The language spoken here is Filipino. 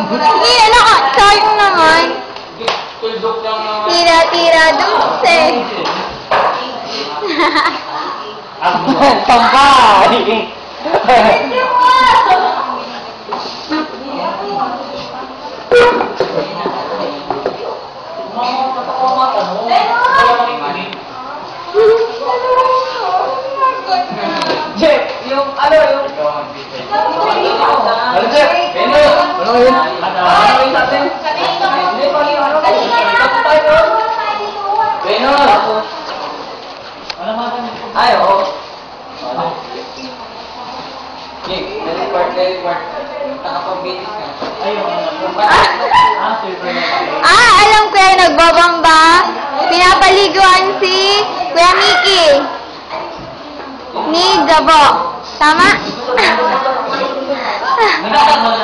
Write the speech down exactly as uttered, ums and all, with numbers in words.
Hindi, ano ka? Sayang naman. Tira-tira dulce. Tambay! Jeff, yung ano yung... Ano Jeff? Ano? Ano yun? Ano yun natin? Hindi pa yung ano? Ito tayo. Venus! Ay, oo. Okay, nag-report, nag-report. Nakapag-bitis ka. Ayun, Ah, alam ko yan, nagbabamba. Pinapaliguan si Kuya Mickey. Ni Gabo. Tama?